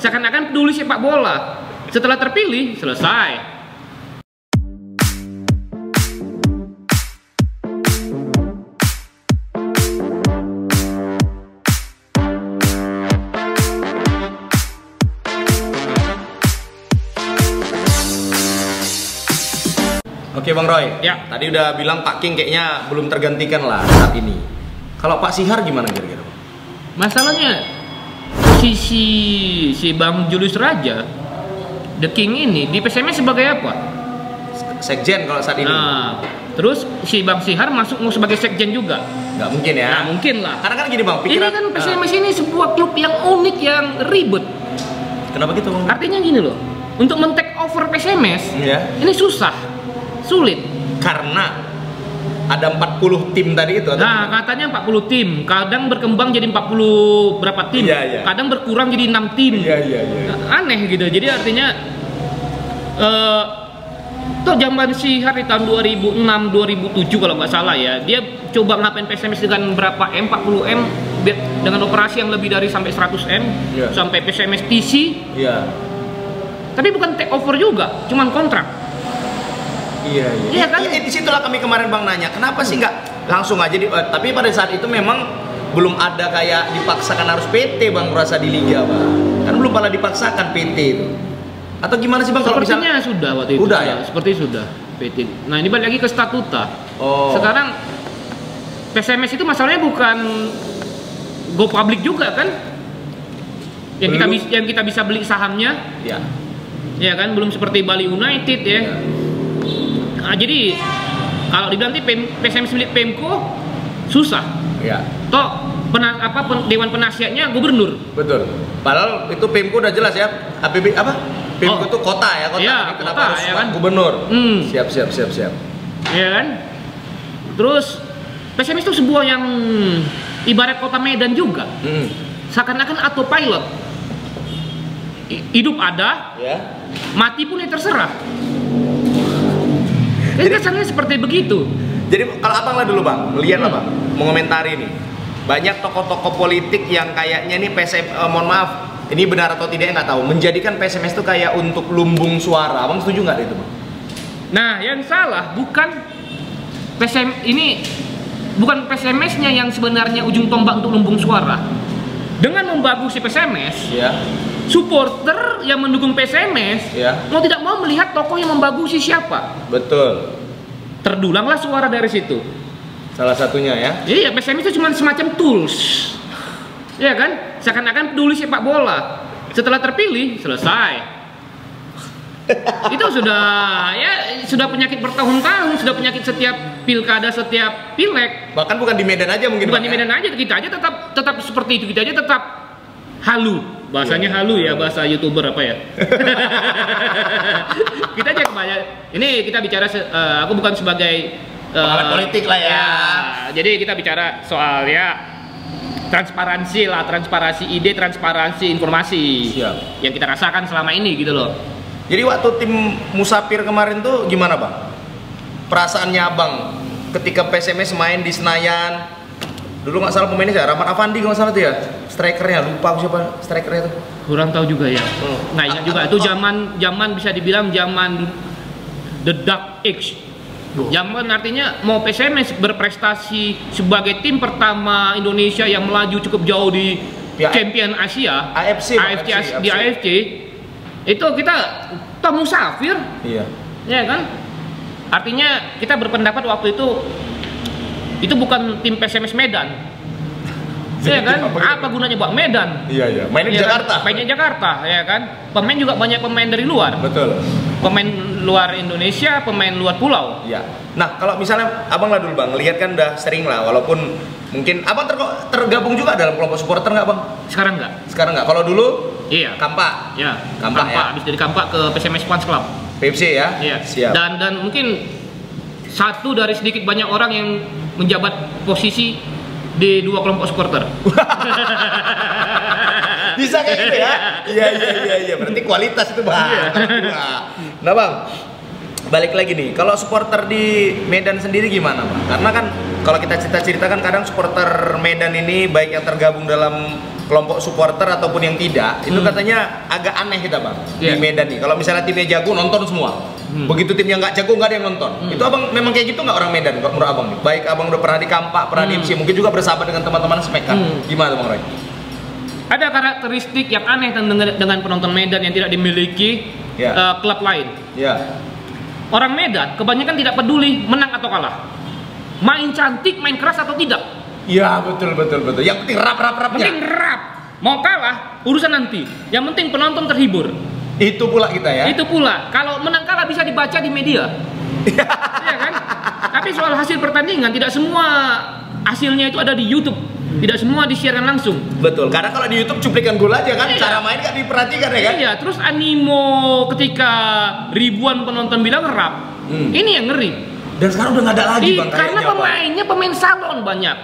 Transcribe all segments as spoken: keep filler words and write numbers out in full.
seakan-akan peduli sepak bola. Setelah terpilih, selesai. Oke Bang Roy, ya. Tadi udah bilang Pak King kayaknya belum tergantikan lah saat ini. Kalau Pak Sihar gimana kira-kira? Masalahnya sisi si Bang Julius Raja, The King ini di P S M S sebagai apa? Sekjen kalau saat ini. Nah, terus si Bang Sihar masuk mau sebagai sekjen juga? Nggak mungkin ya? Nah, mungkin lah. Karena kan gini Bang, pikiran. Ini kan P S M S uh, ini sebuah klub yang unik, yang ribet. Kenapa gitu Bang? Artinya gini loh, untuk men-take over P S M S, ya. Ini susah, sulit. Karena ada empat puluh tim tadi itu. Nah, gimana? katanya empat puluh tim, kadang berkembang jadi empat puluh berapa tim, iya, iya. kadang berkurang jadi enam tim. Iya, iya, iya. Aneh gitu. Jadi artinya uh, toh zaman Sihar di tahun dua ribu enam dua ribu tujuh kalau nggak salah ya, dia coba ngapain P S M S dengan berapa M, empat puluh M, dengan operasi yang lebih dari sampai seratus M, yeah. Sampai P S M S T C. Iya. Tapi bukan take over juga, cuman kontrak. Iya, iya. Iya kan? Ya, disitulah kami kemarin Bang nanya, kenapa sih nggak langsung aja di, uh, tapi pada saat itu memang belum ada kayak dipaksakan harus P T Bang merasa di liga Bang. Kan belum pernah dipaksakan P T itu. Atau gimana sih Bang? Sepertinya kalau sudah waktu itu. Udah ya? Seperti sudah P T. Nah, ini balik lagi ke statuta. Oh. Sekarang P S M S itu masalahnya bukan go public juga kan? Yang kita bisa yang kita bisa beli sahamnya. Ya. Ya kan, belum seperti Bali United ya. Ya. Nah, jadi kalau dibilang P S M S milik Pemko susah. Ya. Toh pena, apa pen, dewan penasihatnya gubernur. Betul. Padahal itu Pemko udah jelas ya. A P B apa? Pemko itu oh. kota ya, kota. Ya, Ini kenapa kota, harus ya kan? Gubernur? Hmm. Siap, siap, siap, siap. Ya kan? Terus P S M S itu sebuah yang ibarat kota Medan juga. Hmm. Seakan-akan autopilot. Hidup ada, ya. Mati pun ya terserah. Jadi kesannya seperti begitu. Jadi kalau abang lah dulu Bang, lihat lah Bang, mengomentari nih. Banyak tokoh-tokoh politik yang kayaknya nih P S M S, eh, mohon maaf, ini benar atau tidak nggak tahu, menjadikan P S M S itu kayak untuk lumbung suara. Abang setuju nggak itu Bang? Nah, yang salah bukan P S M ini, bukan P S M S-nya yang sebenarnya ujung tombak untuk lumbung suara. Dengan membagusi P S M S, ya. Supporter yang mendukung P S M S, ya. Mau tidak mau melihat tokoh yang membagusi siapa. Betul. Terdulanglah suara dari situ. Salah satunya ya. Iya, P S M S itu cuma semacam tools. Ya kan? Seakan-akan peduli sepak bola. Setelah terpilih, selesai. Itu sudah ya sudah penyakit bertahun-tahun, sudah penyakit setiap pilkada, setiap pileg. Bahkan bukan di Medan aja mungkin. Bukan di Medan aja, kita aja tetap tetap seperti itu, kita aja tetap halu. Bahasanya yeah. halu ya, bahasa YouTuber apa ya? Kita aja kebanyakan. Ini kita bicara, uh, aku bukan sebagai uh, politik lah ya. ya. Jadi kita bicara soal ya transparansi lah, transparansi ide, transparansi informasi. Siap. Yang kita rasakan selama ini gitu loh. Jadi waktu tim Musafir kemarin tuh gimana Bang? Perasaannya Abang ketika P S M S main di Senayan? Dulu nggak salah pemainnya siapa? Rahmat Afandi kalau nggak salah tuh ya, strikernya, lupa aku siapa strikernya tuh. Kurang tahu juga ya. Hmm. Nggak ingat juga. Itu zaman zaman bisa dibilang zaman the dark age. Oh. Zaman artinya mau P S M S berprestasi sebagai tim pertama Indonesia yang melaju cukup jauh di ya, Champion Asia, A F C, A F C, A F C di A F C. Itu kita toh Musafir. Iya. Ya kan? Artinya kita berpendapat waktu itu itu bukan tim P S M S Medan. Iya kan? Apa, apa gunanya buat Medan? Iya, iya. Mainnya di ya Jakarta. Kan? Mainnya Jakarta, ya kan? Pemain juga banyak pemain dari luar. Betul. Pemain luar Indonesia, pemain luar pulau. Iya. Nah, kalau misalnya Abang lah dulu Bang, lihat kan udah sering lah, walaupun mungkin Abang ter tergabung juga dalam kelompok supporter nggak Bang? Sekarang nggak. Sekarang nggak. Kalau dulu? Iya. Kampak. Iya. Kampak, Kampak ya. Habis dari Kampak ke P S M S Fans Club. P F C ya? Iya. Siap. Dan dan mungkin satu dari sedikit banyak orang yang menjabat posisi di dua kelompok supporter. Bisa kayak gitu ya? Iya iya iya iya. Berarti kualitas itu Bang. Iya. Nah Bang, balik lagi nih. Kalau supporter di Medan sendiri gimana Bang? Karena kan kalau kita cerita-cerita kan kadang supporter Medan ini baik yang tergabung dalam kelompok supporter ataupun yang tidak, itu Hmm. katanya agak aneh kita bang Yeah. di Medan nih. Kalau misalnya timnya jago nonton semua, Hmm. begitu timnya nggak jago nggak ada yang nonton. Hmm. Itu abang memang kayak gitu nggak orang Medan? Menurut abang nih, baik abang udah pernah di Kampak, pernah di Hmm. M C, mungkin juga bersahabat dengan teman-teman Smeka. Hmm. Gimana bang Roy? Ada karakteristik yang aneh dengan, dengan penonton Medan yang tidak dimiliki Ya. eh, klub lain. Ya, Orang Medan kebanyakan tidak peduli menang atau kalah, main cantik, main keras atau tidak. iya betul betul betul. Yang penting rap rap rapnya. Penting rap. Mau kalah urusan nanti. Yang penting penonton terhibur. Itu pula kita ya. Itu pula. Kalau menang kalah bisa dibaca di media. Iya kan? Tapi soal hasil pertandingan tidak semua hasilnya itu ada di YouTube. Tidak semua disiarkan langsung. Betul. Karena kalau di YouTube cuplikan gol aja kan, Iya. cara main nggak diperhatikan ya kan? Iya, terus animo ketika ribuan penonton bilang rap. Hmm. Ini yang ngeri. Dan sekarang udah nggak ada lagi Ih, bang. karena kayaknya, Bang. pemainnya pemain salon banyak.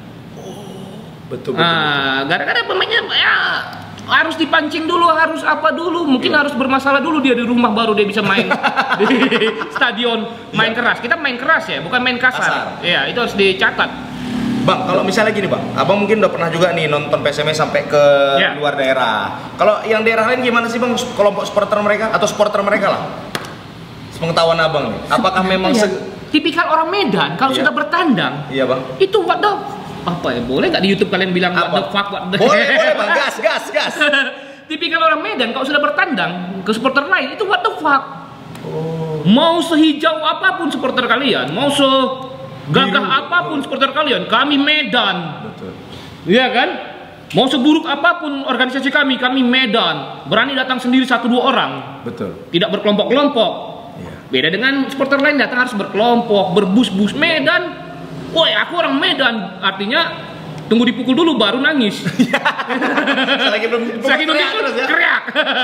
Betul betul. betul. Nah, gara-gara pemainnya ya, harus dipancing dulu, harus apa dulu, mungkin Iya. harus bermasalah dulu dia di rumah baru dia bisa main di stadion main Iya. keras. Kita main keras ya, bukan main kasar. Kasar. Iya, itu harus dicatat. Bang, kalau misalnya gini bang, abang mungkin udah pernah juga nih nonton P S M S sampai ke Ya. luar daerah. Kalau yang daerah lain gimana sih bang, kelompok supporter mereka atau supporter mereka lah? Sepengetahuan abang nih, apakah memang Iya. se- Tipikal orang Medan kalau Iya. sudah bertandang Iya bang. itu what the apa ya, boleh nggak di YouTube kalian bilang what Apa? the fuck, what the Boleh boleh bang, gas gas gas. Tipikal orang Medan kalau sudah bertandang ke supporter lain itu what the fuck. Oh. Mau sehijau apapun supporter kalian, mau segagah Biru. apapun supporter kalian, kami Medan. Betul. Iya kan? Mau seburuk apapun organisasi kami, kami Medan. Berani datang sendiri satu dua orang, Betul. tidak berkelompok-kelompok. Iya. Beda dengan supporter lain datang harus berkelompok, berbus-bus. Medan. Woi, aku orang Medan. Artinya tunggu dipukul dulu baru nangis. Selagi belum Selagi belum teriak dipukul, terus ya. teriak.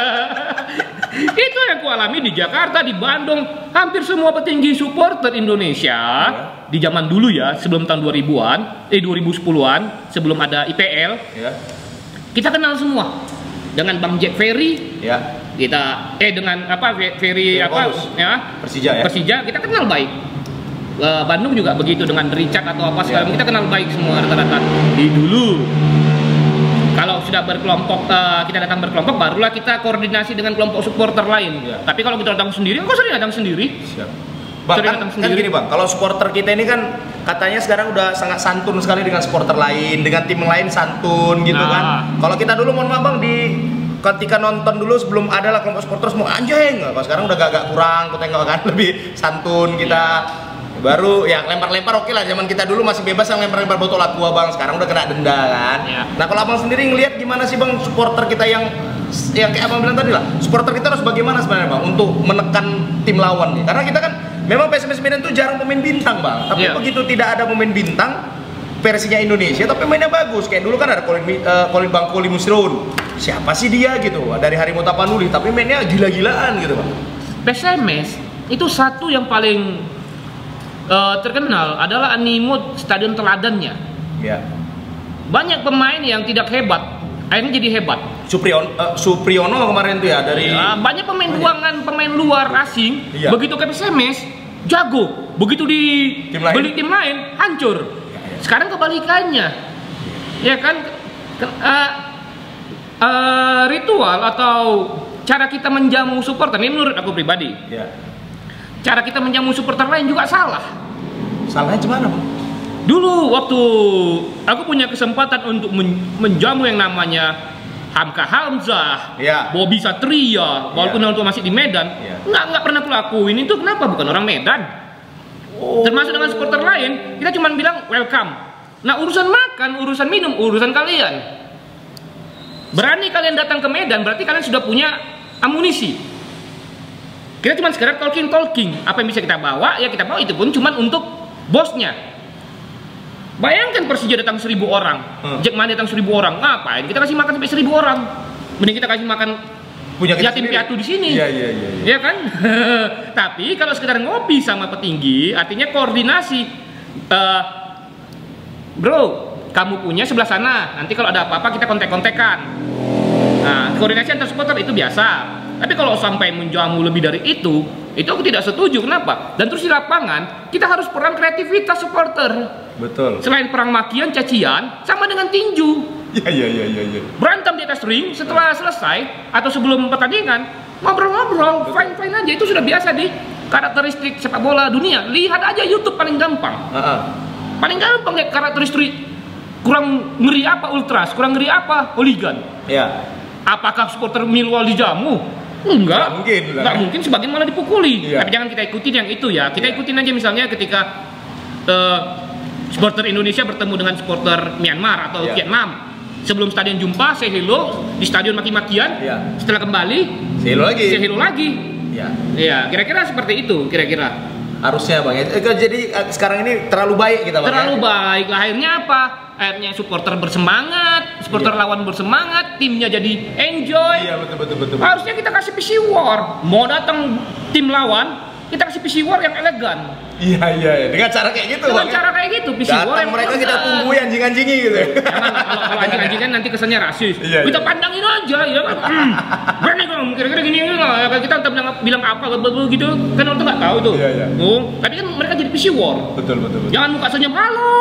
Itu yang ku alami di Jakarta, di Bandung. Hampir semua petinggi supporter Indonesia di zaman dulu ya, sebelum tahun dua ribuan, eh dua ribu sepuluhan, sebelum ada I P L, Ya. kita kenal semua. Dengan Bang Jack Ferry, Ya. kita eh dengan apa Fe- Ferry Ferry apa Paulus. ya? Persija ya. Persija kita kenal baik. Eh, Bandung juga begitu dengan Richard atau apa segala Ya. kita kenal baik semua rata-rata di dulu. Kalau sudah berkelompok, eh, kita datang berkelompok, barulah kita koordinasi dengan kelompok supporter lain. Ya. Tapi kalau kita datang sendiri, kok sering datang sendiri? Siap. Bang, Sering kan, datang kan sendiri. gini bang, kalau supporter kita ini kan katanya sekarang udah sangat santun sekali dengan supporter lain, dengan tim lain santun gitu Nah. kan. Kalau kita dulu mohon maaf bang, di ketika nonton dulu sebelum ada lah kelompok supporter semua anjing. Kalau sekarang udah agak kurang, aku tengok kan lebih santun kita. Baru ya lempar-lempar oke lah, zaman kita dulu masih bebas yang lempar-lempar botol aqua bang, sekarang udah kena denda kan. Ya. Nah kalau abang sendiri ngelihat gimana sih bang supporter kita yang yang kayak abang bilang tadi lah, supporter kita harus bagaimana sebenarnya bang untuk menekan tim lawan nih? Karena kita kan memang P S M S Medan tuh jarang pemain bintang bang, tapi Ya. begitu tidak ada pemain bintang versinya Indonesia, tapi mainnya bagus. Kayak dulu kan ada Colin, uh, Colin Bang Koli Musron, siapa sih dia gitu dari Harimau Tapanuli, tapi mainnya gila-gilaan gitu bang. P S M S itu satu yang paling eh, terkenal adalah animo stadion teladannya. Ya. Banyak pemain yang tidak hebat, akhirnya jadi hebat. Suprion, uh, Supriyono kemarin tuh ya dari Ya, banyak pemain buangan, pemain luar asing, Iya. begitu ke P S M S jago, begitu di Tim lain. beli tim lain hancur. Sekarang kebalikannya, ya kan? Ke- eh, eh, ritual atau cara kita menjamu supporter ini menurut aku pribadi, ya. cara kita menjamu supporter lain juga salah. Salahnya gimana bang? Dulu waktu aku punya kesempatan untuk men- menjamu yang namanya Hamka Hamzah, Iya. Bobby Satria, walaupun Iya. waktu masih di Medan, Iya. nggak nggak pernah aku lakuin itu. Kenapa? Bukan orang Medan. Oh. Termasuk dengan supporter lain, kita cuma bilang welcome. Nah urusan makan, urusan minum, urusan kalian. Berani kalian datang ke Medan, berarti kalian sudah punya amunisi. Kita cuma sekedar talking talking. Apa yang bisa kita bawa, ya kita bawa, itu pun cuma untuk bosnya. Bayangkan Persija datang seribu orang, Hmm. Jackmania datang seribu orang, ngapain? Kita kasih makan sampai seribu orang. Mending kita kasih makan Punya kita yatim sendiri. piatu di sini. Iya iya iya. iya. Ya kan? Tapi kalau sekedar ngopi sama petinggi, artinya koordinasi. Eh, bro, kamu punya sebelah sana. Nanti kalau ada apa-apa kita kontek-kontekan. Nah, koordinasi antar supporter itu biasa. Tapi kalau sampai menjamu lebih dari itu, itu aku tidak setuju. Kenapa? Dan terus di lapangan, kita harus perang kreativitas supporter. Betul. Selain perang makian, cacian, sama dengan tinju. Iya iya iya iya. Ya. Berantem di atas ring setelah selesai atau sebelum pertandingan ngobrol-ngobrol, fine-fine aja, itu sudah biasa di karakteristik sepak bola dunia. Lihat aja YouTube paling gampang. Uh-uh. Paling gampang lihat karakteristik kurang ngeri apa ultras, kurang ngeri apa hooligan. Iya. Apakah supporter Millwall dijamu? Enggak, nggak mungkin, nggak mungkin, sebagian malah dipukuli. Iya. Tapi jangan kita ikutin yang itu ya. Kita iya. ikutin aja misalnya ketika uh, supporter Indonesia bertemu dengan supporter Myanmar atau iya. Vietnam. Sebelum stadion jumpa, say hello, di stadion maki-makian. Iya. Setelah kembali, say hello lagi. Say hello lagi. Iya. Iya, kira-kira seperti itu, kira-kira. Harusnya Bang. Jadi sekarang ini terlalu baik kita Bang. Terlalu ya? baik. Akhirnya apa? Akhirnya supporter bersemangat, supporter iya. lawan bersemangat, timnya jadi enjoy. Iya betul betul betul. Harusnya kita kasih P C war. Mau datang tim lawan, kita kasih P C war yang elegan. Iya iya. iya. Dengan cara kayak gitu. Dengan Bang, cara kayak gitu, P C war yang mereka elegan. kita tunggu anjing-anjingi gitu. Jangan kalau kalau anjing-anjingan nanti kesannya rasis. Iya, kita iya. pandangin aja ya kan. Hmm. Berani kan kira-kira gini gini lah. Ya, kita bilang bilang apa gitu kan orang tuh nggak tahu tuh. Iya, iya. Oh, tapi kan mereka jadi P C war. Betul betul betul. Jangan muka senyum, halo.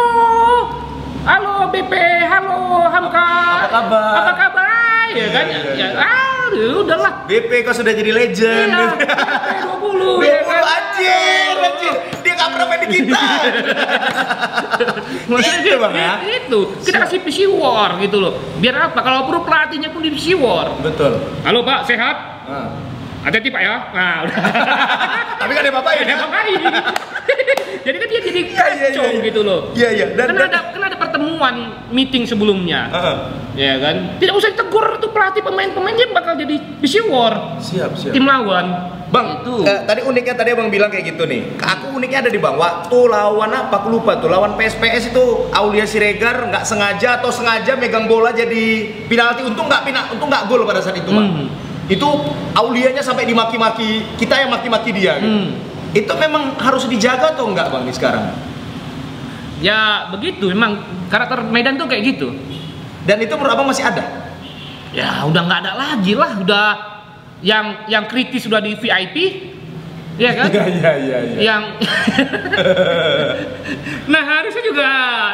Halo B P, halo Hamka. Apa kabar? Apa kabar? Ya kan? Iya, iya, Ya, iya. ah, udahlah. B P kok sudah jadi legend. Iya, B P dua puluh. dua Ya puluh kan? anjir, anjir. Dia nggak pernah main di kita. Maksudnya Gitu, Bang, ya? itu, kita kasih P C war gitu loh. Biar apa? Kalau perlu pelatihnya pun di P C war. Betul. Halo Pak, sehat? Nah. Hati-hati Pak ya. Nah, udah. Tapi kan dia bapain Ada ya. bapain. Jadi kan dia jadi Iya, iya, kacau iya. gitu loh. Iya iya. Dan, Kan dan ada, kan ada pertemuan meeting sebelumnya. uh-uh. Ya kan? Tidak usah ditegur tuh pelatih pemain-pemain, dia bakal jadi P C war. Siap siap. Tim lawan. Bang, itu. eh, tadi uniknya tadi Abang bilang kayak gitu nih. Aku uniknya ada di Bang. Waktu lawan apa? Aku lupa tuh. Lawan P S P S itu Aulia Siregar nggak sengaja atau sengaja megang bola jadi penalti. Untung nggak pina, untung nggak gol pada saat itu, Bang. Hmm. Itu Aulianya sampai dimaki-maki, kita yang maki-maki dia. Gitu. Hmm. Itu memang harus dijaga atau enggak Bang di sekarang? Ya begitu, memang karakter Medan tuh kayak gitu. Dan itu menurut Abang masih ada? Ya udah nggak ada lagi lah, udah yang yang kritis sudah di V I P, ya kan? Iya iya iya. Ya. Yang nah harusnya juga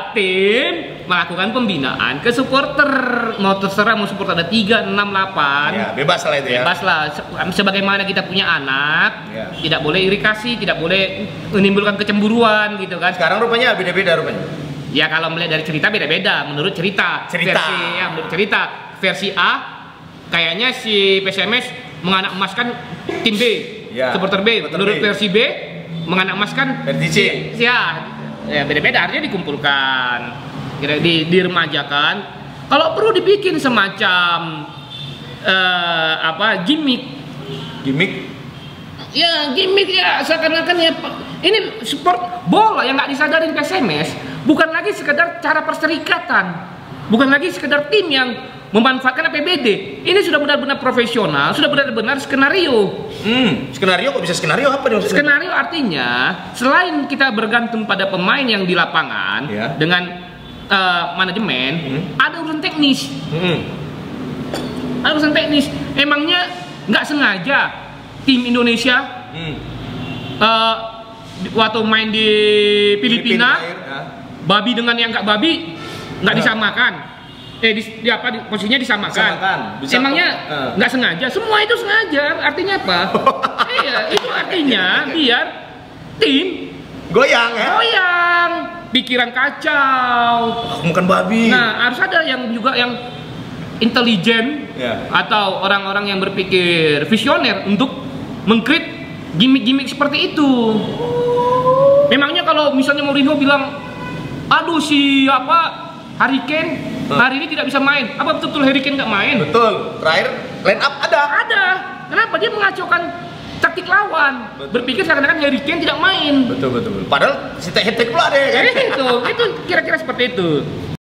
tim melakukan pembinaan ke supporter, mau terserah mau supporter ada tiga, enam, delapan. Ya, bebas lah itu ya. Bebas lah, sebagaimana kita punya anak, Ya. tidak boleh iri kasih, tidak boleh menimbulkan kecemburuan gitu kan. Sekarang rupanya beda-beda rupanya. Ya kalau melihat dari cerita beda-beda, menurut cerita. Cerita. Versi, ya, menurut cerita. Versi A, kayaknya si P S M S menganak emaskan tim B, Ya, supporter B. supporter Menurut B. versi B, menganak emaskan Versi C. Ya, ya beda-beda. Artinya dikumpulkan, kira di, diremajakan. Kalau perlu dibikin semacam eh, apa gimmick. Gimmick. Ya gimmick ya, seakan-akan ya ini sport bola yang nggak disadarin P S M S bukan lagi sekedar cara perserikatan, bukan lagi sekedar tim yang memanfaatkan A P B D. Ini sudah benar-benar profesional, sudah benar-benar skenario. Hmm, skenario kok bisa skenario apa nih maksudnya? Skenario artinya selain kita bergantung pada pemain yang di lapangan Ya. dengan uh, manajemen, Hmm. ada urusan teknis. Hmm. Ada urusan teknis. Emangnya nggak sengaja tim Indonesia Hmm. uh, waktu main di Filipina, Filipina, ya. babi dengan yang nggak babi nggak Ya. disamakan. Eh di, di apa di, posisinya disamakan. Disamakan. Bisa Emangnya kok. Eh. nggak sengaja? Semua itu sengaja. Artinya apa? Iya, itu artinya biar tim Goyang ya. goyang, pikiran kacau. Aku bukan babi. Nah, harus ada yang juga yang intelijen Ya. atau orang-orang yang berpikir visioner untuk mengkrit gimmick-gimmick seperti itu. Memangnya kalau misalnya Mourinho bilang, aduh si apa Harry Kane hari ini tidak bisa main, apa betul-betul Harry Kane nggak main? Betul. Terakhir line up ada. Ada. Kenapa dia mengacaukan taktik lawan? Betul. Berpikir seakan-akan Harry Kane tidak main. Betul betul. betul. Padahal si hat trick pula ada ya kan. Eh, itu, itu kira-kira seperti itu.